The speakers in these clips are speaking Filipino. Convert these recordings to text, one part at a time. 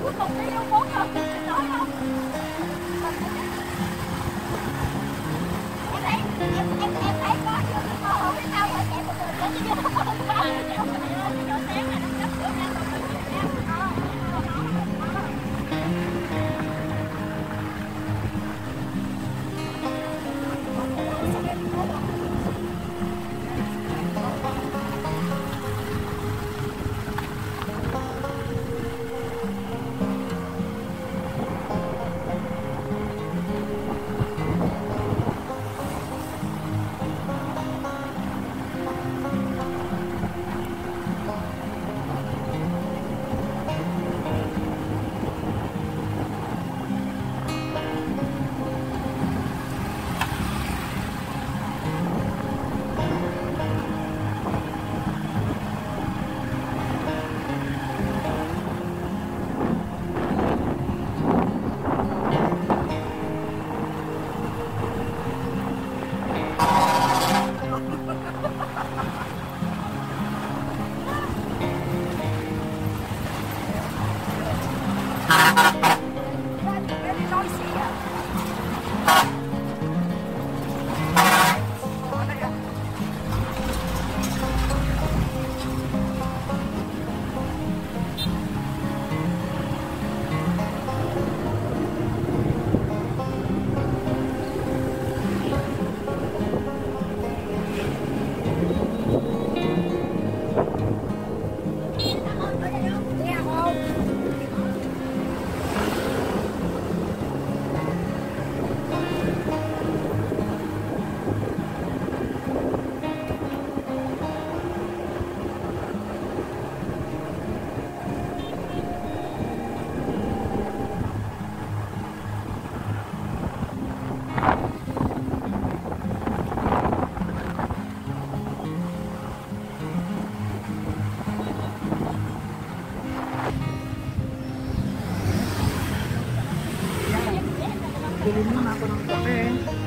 Bili muna ako ng kape.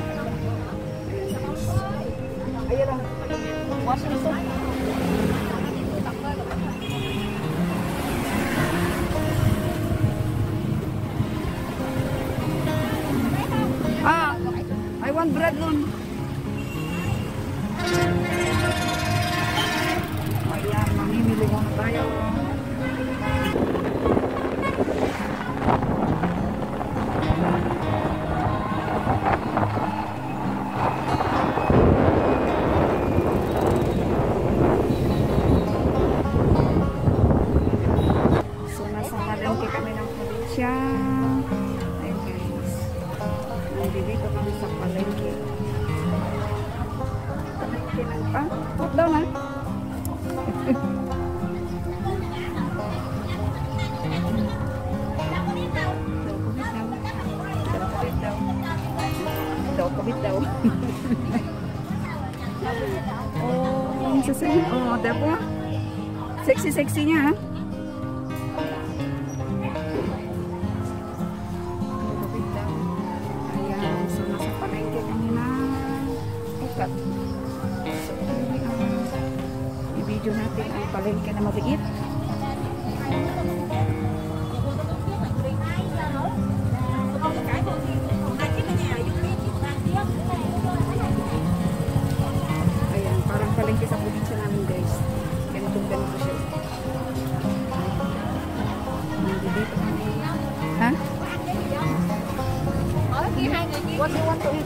Ayan lang. Washing soap. I want bread nun. Ayan, mamimili muna tayo. Dito kami sa palengke. Palengke ng pa. Put down ha. Kabit daw. Oh, sasaya. Oh, dapo. Sexy niya ha. I-video natin ang palengke na maliit. Ayan, parang palengke sa probinsya namin guys. Ganito siya. Nandito kami. Ha? What do you want to eat?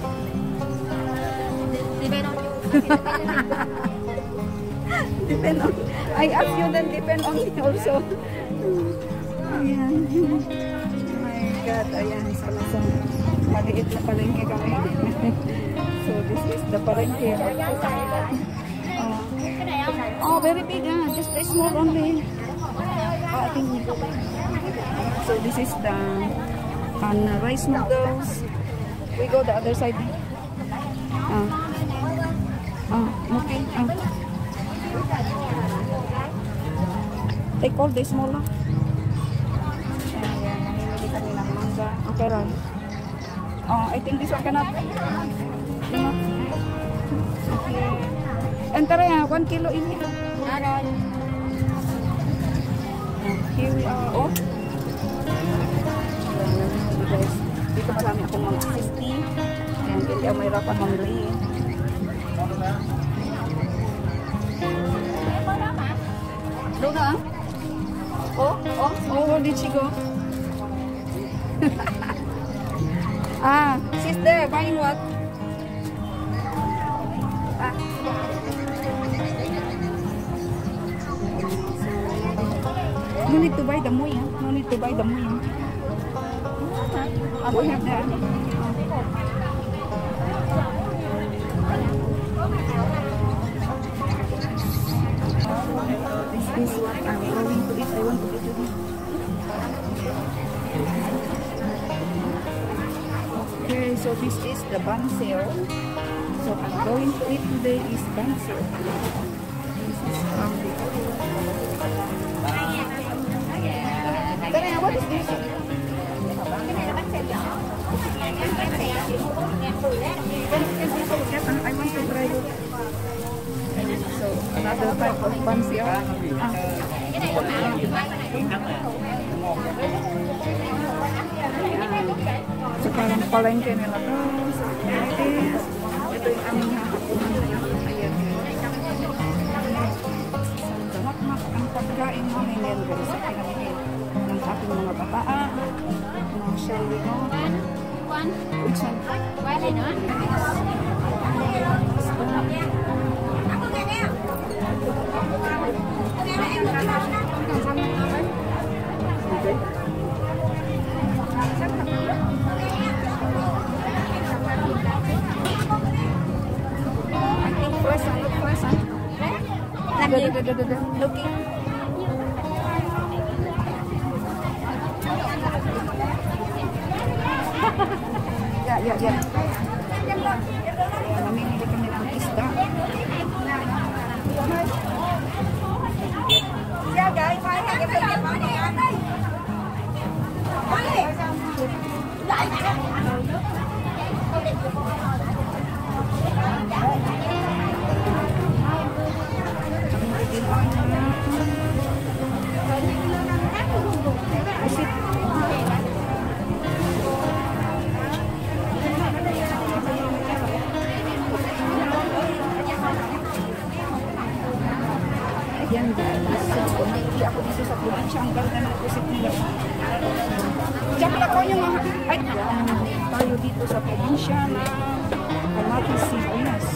Depend on, I ask you then depend on me also. Ayan. Oh my God, ayan. Sa maliit na palengke kami. So this is the palengke. Oh, very big ah. Just a small only. I think we go back. So this is the rice noodles. We go the other side. Okay. Take all the smaller. Okay, right. I think this one cannot. Enter 1 kilo in here. Here we are. Oh. nahirapan mamili. Doon na? Where did she go? She's there buying what? No need to buy the muya. No need to buy the muya. We have that. This is what I'm going to eat. I want to eat today. Okay, so this is the banseo. So I'm going to eat today is banseo. This is what is this? I want to try it. So another type of banseo. So parang palengke nila to. Ito yung aming hahapunan ngayon. Ayan. Damak-mak ang pagkain namin yan guys. Sa pinamili ng ating mga bataa. Shall we go? Which one? Wala na? Looking. Yeah. Mamimili kami ng isda. Yeah, guys. Ayan guys, so hindi ako dito sa probinsya, ang ganda ng kusip nila. Diyan ko yung mga, ay, tayo dito sa probinsya na Kamatis Sibuyas.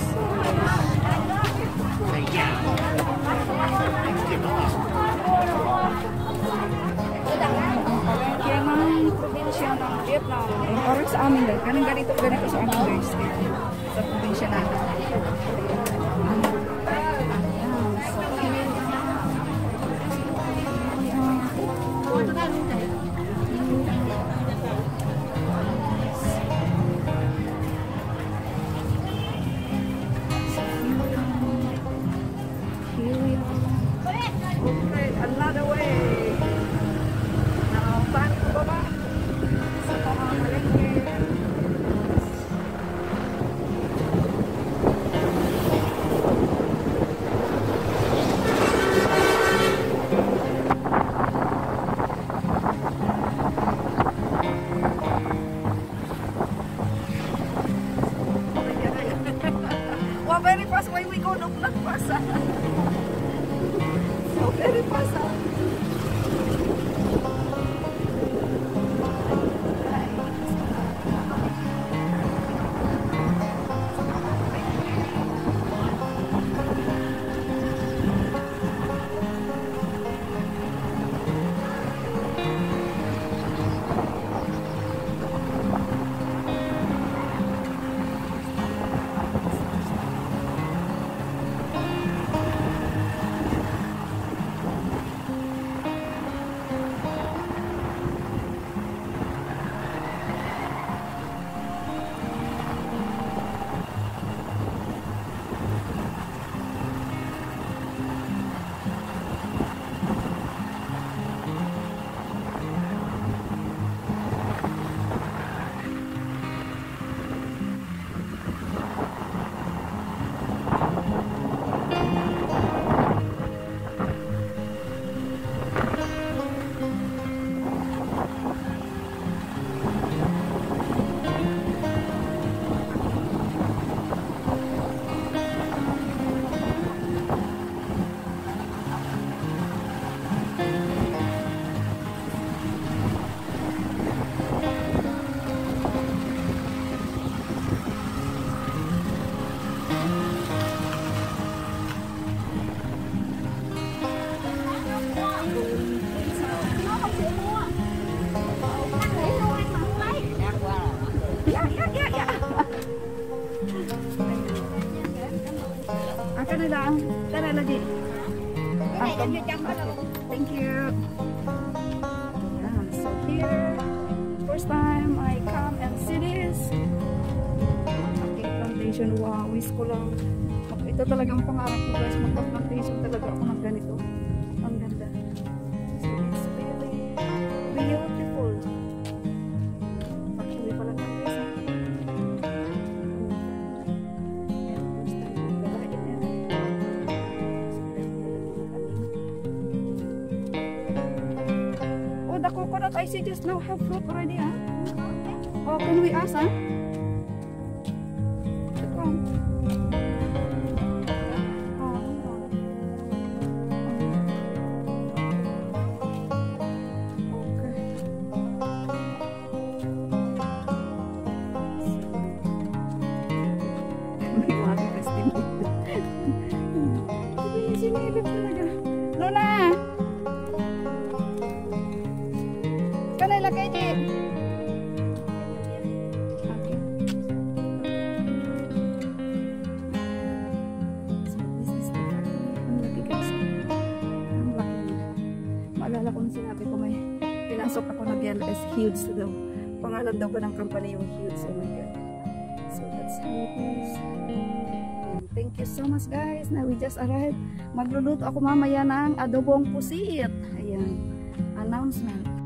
Kaya ng probinsya ng Vietnam, parang sa amin lang, ganun ganito sa amin guys, sa probinsya natin. Another way. Now, paano ko ba? Sa pamamalengke. Tara lagi. Thank you. Yeah, so here, first time I come and see this. Okay, plantation. Wow, wish ko lang. Ito talagang pangarap ko guys. Magpa-plantation talaga ako ng ganito. Ang ganda. So it's really beautiful. Actually pala ng guys. First time ko galain yan. Oh, the coconut I see just now have fruit already, huh? Oh, can we ask, huh? Come. Sinilip talaga. Lola! Kanay lagay di. Okay. So this is the factory. Ang laki guys. Ang laki niya. Maalala ko nung sinabi ko may pinasok ako na GLS Huge daw. Pangalan daw ba ng company yung Huge. Oh my God. So that's how it is. Thank you so much guys. Now we just arrived. Magluluto ako mamaya ng adobong pusit. Ayan. Announcement.